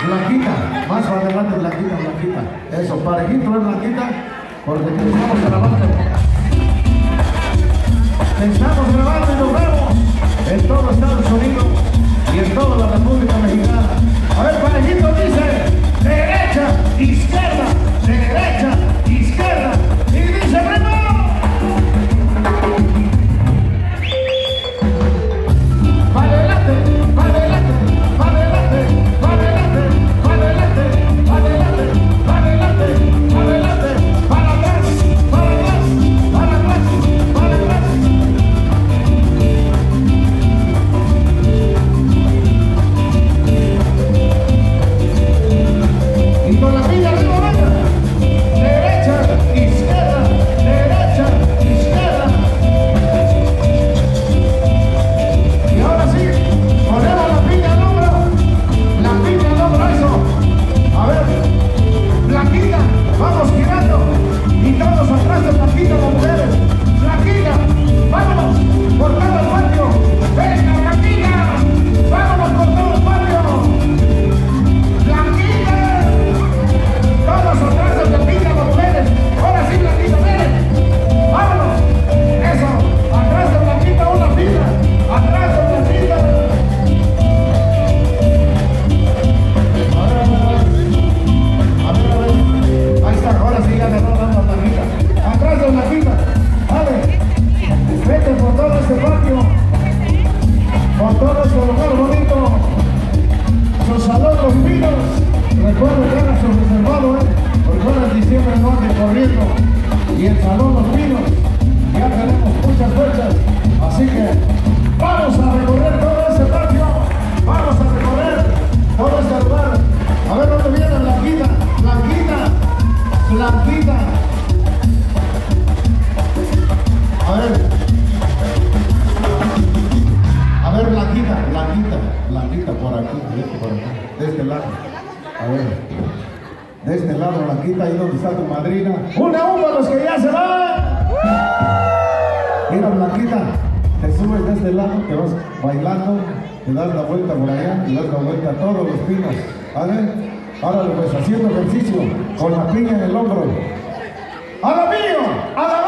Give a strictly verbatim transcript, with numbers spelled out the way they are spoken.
Blanquita, más para adelante, Blanquita, Blanquita. Eso, parejito es Blanquita, porque te estamos grabando. Te estamos grabando y nos vemos en todo Estados Unidos y en toda la República Mexicana. A ver, parejito dice, derecha, izquierda, derecha, izquierda, y dice, ¡Breno! ¡Para adelante, para adelante, para adelante, para adelante, para adelante, para adelante, para adelante, para adelante, para atrás, para atrás, para atrás, para atrás! Y con la pilla arriba, venga. Derecha, izquierda, derecha, izquierda. Y ahora sí, ponemos la piña al hombro, la piña al hombro, eso. A ver, Blanquita, vamos girando. Y todos atrás de Blanquita, las mujeres. Blanquita, vámonos por todo el patio. Venga, Blanquita, vámonos por todo el patio. Blanquita, todos atrás de Blanquita, las mujeres. Ahora sí, Blanquita, ven. Vámonos. Eso, atrás de Blanquita, una fila. Atrás de Blanquita. A ver, a ver, a ver. A ver, a ver. Ahí está, ahora sí ya agarró dando a Blanquita. Atrás de Blanquita. Dale. Vete por todo este patio. Por todo este lugar bonito. Su salón Los Pinos. Recuerden que haga su reservado, eh. Porque ahora en diciembre no ande corriendo. Y el salón Los Pinos. Ya tenemos muchas fechas. Así que vamos a recorrer todo este patio. Vamos a recorrer todo este lugar. A ver dónde viene Blanquita. Blanquita. Blanquita. A ver. A ver, Blanquita. Blanquita. Blanquita por aquí. Por aquí. De este lado. A ver. De este lado, Blanquita. Ahí donde está tu madrina. ¡Una uno a los que ya se van! Mira, Blanquita, te subes de este lado, te vas bailando, te das la vuelta por allá y das la vuelta a todos los pinos. ¿Vale? Ahora pues haciendo ejercicio con la piña en el hombro. ¡A la mío! ¡A la